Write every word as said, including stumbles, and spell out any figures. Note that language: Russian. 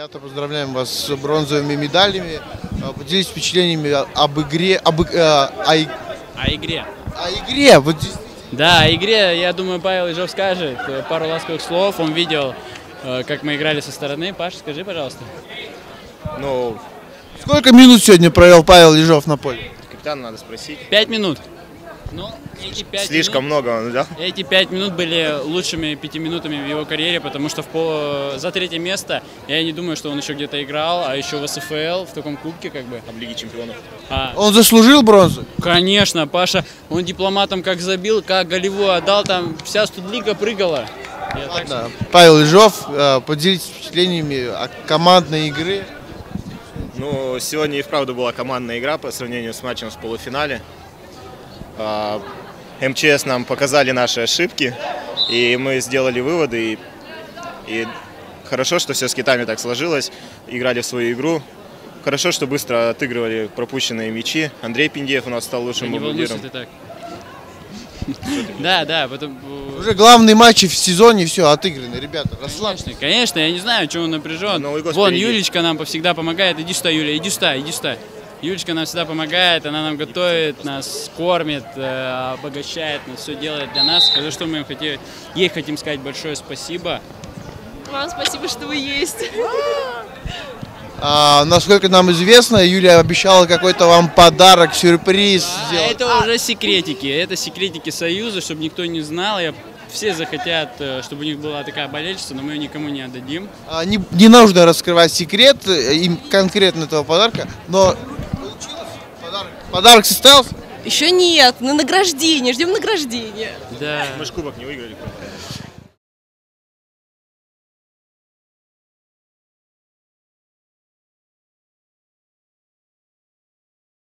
Ребята, поздравляем вас с бронзовыми медалями. Поделитесь впечатлениями об игре, об, э, о, О игре. о игре. Вот здесь... Да, о игре, я думаю, Павел Ежов скажет пару ласковых слов. Он видел, как мы играли со стороны. Паш, скажи, пожалуйста. Ну, Сколько минут сегодня провел Павел Ежов на поле? капитана надо спросить. Пять минут. Ну, эти пять Слишком минут, много он взял. Эти пять минут были лучшими пяти минутами в его карьере, потому что в пол... за третье место я не думаю, что он еще где-то играл, а еще в эс эф эл, в таком кубке как бы. Об Лиге чемпионов. А, Он заслужил бронзу? конечно, Паша, он дипломатом как забил, как голевую отдал, там вся студлига прыгала. Я так Да. Павел Ежов, э, поделитесь впечатлениями о командной игре. Ну, сегодня и вправду была командная игра по сравнению с матчем в полуфинале. А, эм че эс нам показали наши ошибки, и мы сделали выводы. И, и хорошо, что все с китами так сложилось, играли в свою игру. Хорошо, что быстро отыгрывали пропущенные мячи. Андрей Пиндеев у нас стал лучшим не волнуйся бомбардиром. ты так. Да, да, потом... Уже главные матчи в сезоне, все, отыграны, ребята, расслабьтесь. Конечно, конечно, я не знаю, чего он напряжен. Новый год Вон, впереди. Юлечка нам всегда помогает. Иди сюда, Юля, иди сюда, иди сюда. Юлечка нам всегда помогает, она нам готовит, нас кормит, э, обогащает, нас все делает для нас. За что мы им хотим, ей хотим сказать большое спасибо. Вам спасибо, что вы есть. А, насколько нам известно, Юлия обещала какой-то вам подарок, сюрприз А сделать. это уже секретики, это секретики Союза, чтобы никто не знал. Я, все захотят, э, чтобы у них была такая болельщица, но мы ее никому не отдадим. А, не, не нужно раскрывать секрет э, им конкретно этого подарка, но получилось? Подарок, подарок состоялся? Еще нет, на награждение, ждем награждения. Да. Мы же кубок не выиграли.